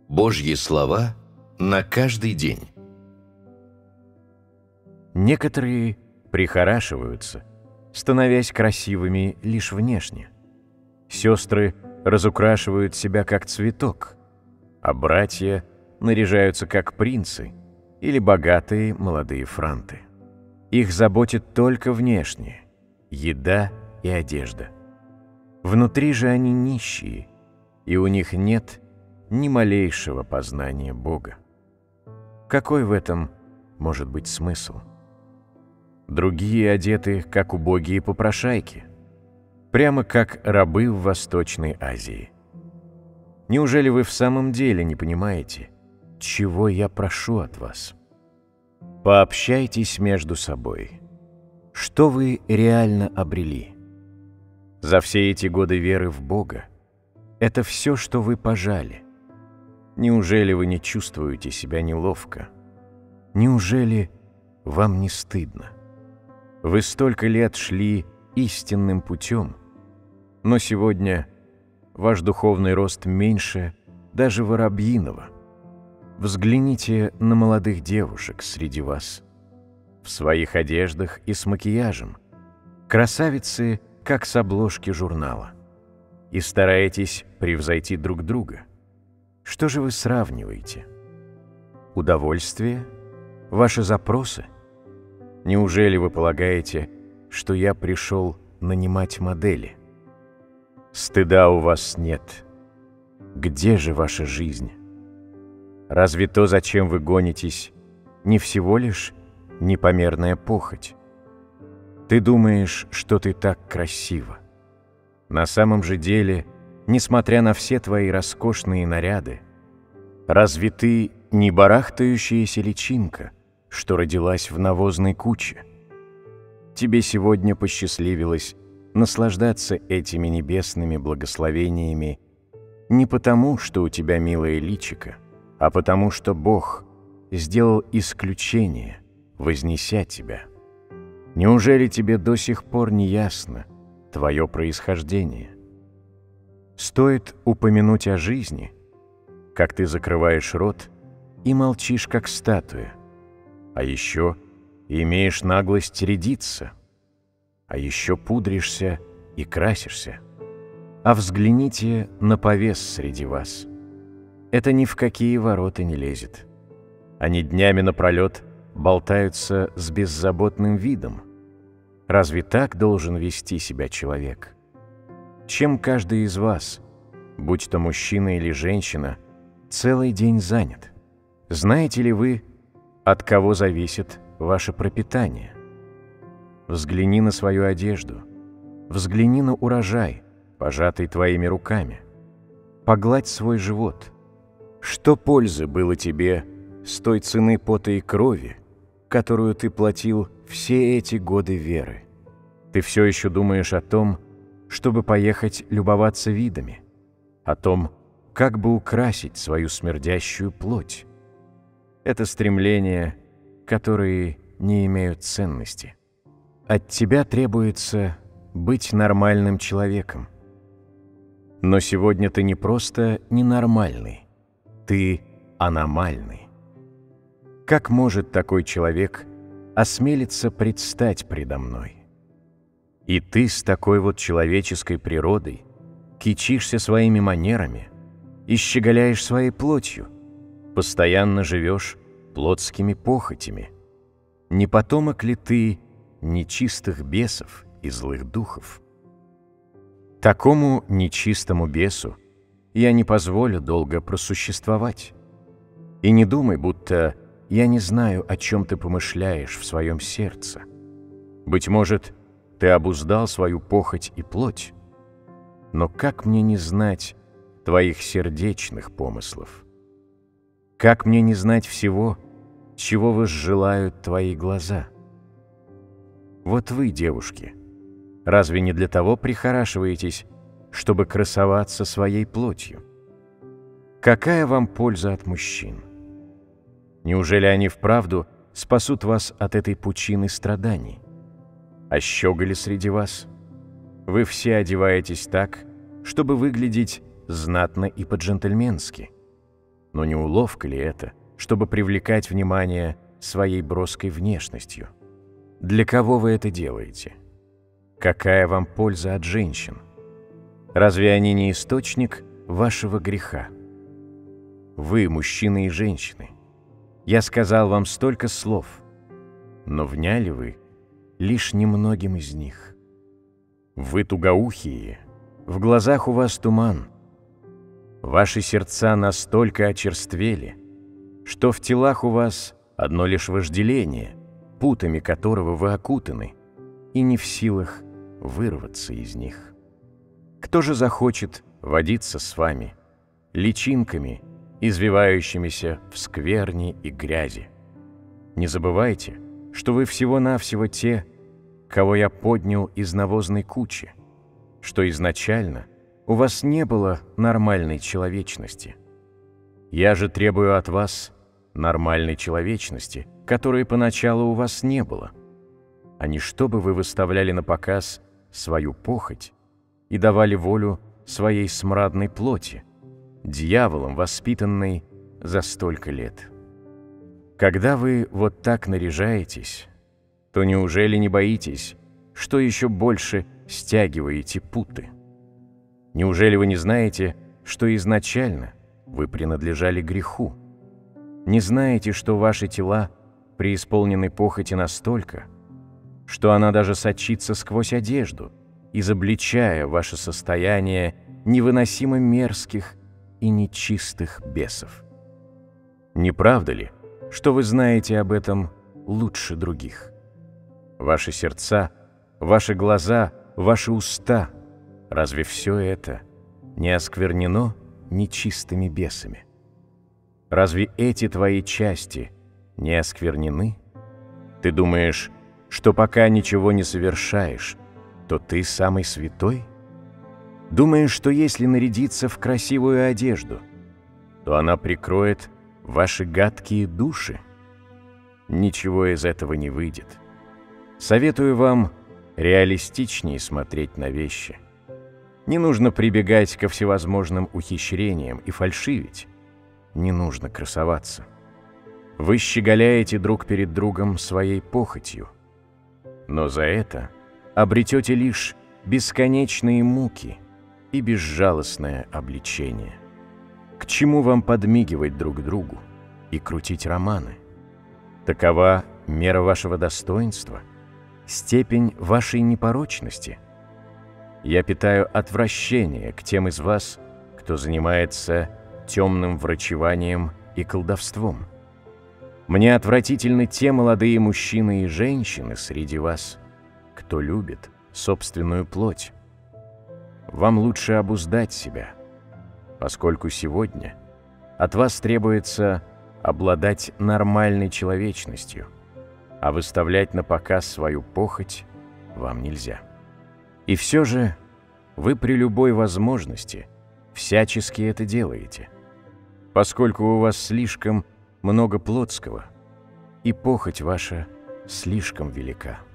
Божьи слова на каждый день. Некоторые прихорашиваются, становясь красивыми лишь внешне. Сестры разукрашивают себя как цветок, а братья наряжаются как принцы или богатые молодые франты. Их заботит только внешнее – еда и одежда. Внутри же они нищие, и у них нет ни малейшего познания Бога. Какой в этом может быть смысл? Другие одеты, как убогие попрошайки, прямо как рабы в Восточной Азии. Неужели вы в самом деле не понимаете, чего я прошу от вас? Пообщайтесь между собой. Что вы реально обрели? За все эти годы веры в Бога это все, что вы пожали. Неужели вы не чувствуете себя неловко? Неужели вам не стыдно? Вы столько лет шли истинным путем, но сегодня ваш духовный рост меньше даже воробьиного. Взгляните на молодых девушек среди вас. В своих одеждах и с макияжем. Красавицы, как с обложки журнала. И стараетесь превзойти друг друга. Что же вы сравниваете? Удовольствие? Ваши запросы? Неужели вы полагаете, что я пришел нанимать модели? Стыда у вас нет. Где же ваша жизнь? Разве то, зачем вы гонитесь, не всего лишь непомерная похоть? Ты думаешь, что ты так красива. На самом же деле, несмотря на все твои роскошные наряды, разве ты не барахтающаяся личинка, что родилась в навозной куче? Тебе сегодня посчастливилось наслаждаться этими небесными благословениями не потому, что у тебя милое личико, а потому, что Бог сделал исключение, вознеся тебя. Неужели тебе до сих пор не ясно твое происхождение? Стоит упомянуть о жизни, как ты закрываешь рот и молчишь, как статуя, а еще имеешь наглость рядиться, а еще пудришься и красишься. А взгляните на повес среди вас. Это ни в какие ворота не лезет. Они днями напролет болтаются с беззаботным видом. Разве так должен вести себя человек? Чем каждый из вас, будь то мужчина или женщина, целый день занят? Знаете ли вы, от кого зависит ваше пропитание? Взгляни на свою одежду, взгляни на урожай, пожатый твоими руками. Погладь свой живот. Что пользы было тебе с той цены пота и крови, которую ты платил все эти годы веры? Ты все еще думаешь о том, чтобы поехать любоваться видами, о том, как бы украсить свою смердящую плоть. Это стремления, которые не имеют ценности. От тебя требуется быть нормальным человеком. Но сегодня ты не просто ненормальный, ты аномальный. Как может такой человек осмелиться предстать предо мной? И ты с такой вот человеческой природой кичишься своими манерами и щеголяешь своей плотью, постоянно живешь плотскими похотями. Не потомок ли ты нечистых бесов и злых духов? Такому нечистому бесу я не позволю долго просуществовать. И не думай, будто я не знаю, о чем ты помышляешь в своем сердце. Быть может, ты обуздал свою похоть и плоть, но как мне не знать твоих сердечных помыслов? Как мне не знать всего, чего возжелают твои глаза? Вот вы, девушки, разве не для того прихорашиваетесь, чтобы красоваться своей плотью? Какая вам польза от мужчин? Неужели они вправду спасут вас от этой пучины страданий? А щеголи среди вас? Вы все одеваетесь так, чтобы выглядеть знатно и по-джентльменски. Но не уловка ли это, чтобы привлекать внимание своей броской внешностью? Для кого вы это делаете? Какая вам польза от женщин? Разве они не источник вашего греха? Вы, мужчины и женщины, я сказал вам столько слов, но вняли вы лишь немногим из них. Вы тугоухие, в глазах у вас туман. Ваши сердца настолько очерствели, что в телах у вас одно лишь вожделение, путами которого вы окутаны, и не в силах вырваться из них. Кто же захочет водиться с вами, личинками, извивающимися в скверне и грязи? Не забывайте, что вы всего-навсего те, кого я поднял из навозной кучи, что изначально у вас не было нормальной человечности. Я же требую от вас нормальной человечности, которой поначалу у вас не было, а не чтобы вы выставляли на показ свою похоть и давали волю своей смрадной плоти, дьяволом воспитанной за столько лет. Когда вы вот так наряжаетесь, то неужели не боитесь, что еще больше стягиваете путы? Неужели вы не знаете, что изначально вы принадлежали греху? Не знаете, что ваши тела преисполнены похоти настолько, что она даже сочится сквозь одежду, изобличая ваше состояние невыносимо мерзких и нечистых бесов? Не правда ли, что вы знаете об этом лучше других? Ваши сердца, ваши глаза, ваши уста — разве все это не осквернено нечистыми бесами? Разве эти твои части не осквернены? Ты думаешь, что пока ничего не совершаешь, то ты самый святой? Думаешь, что если нарядиться в красивую одежду, то она прикроет ваши гадкие души? Ничего из этого не выйдет. Советую вам реалистичнее смотреть на вещи. Не нужно прибегать ко всевозможным ухищрениям и фальшивить. Не нужно красоваться. Вы щеголяете друг перед другом своей похотью, но за это обретете лишь бесконечные муки и безжалостное обличение. К чему вам подмигивать друг другу и крутить романы? Такова мера вашего достоинства, степень вашей непорочности. Я питаю отвращение к тем из вас, кто занимается темным врачеванием и колдовством. Мне отвратительны те молодые мужчины и женщины среди вас, кто любит собственную плоть. Вам лучше обуздать себя, поскольку сегодня от вас требуется обладать нормальной человечностью, а выставлять на показ свою похоть вам нельзя. И все же вы при любой возможности всячески это делаете, поскольку у вас слишком много плотского, и похоть ваша слишком велика.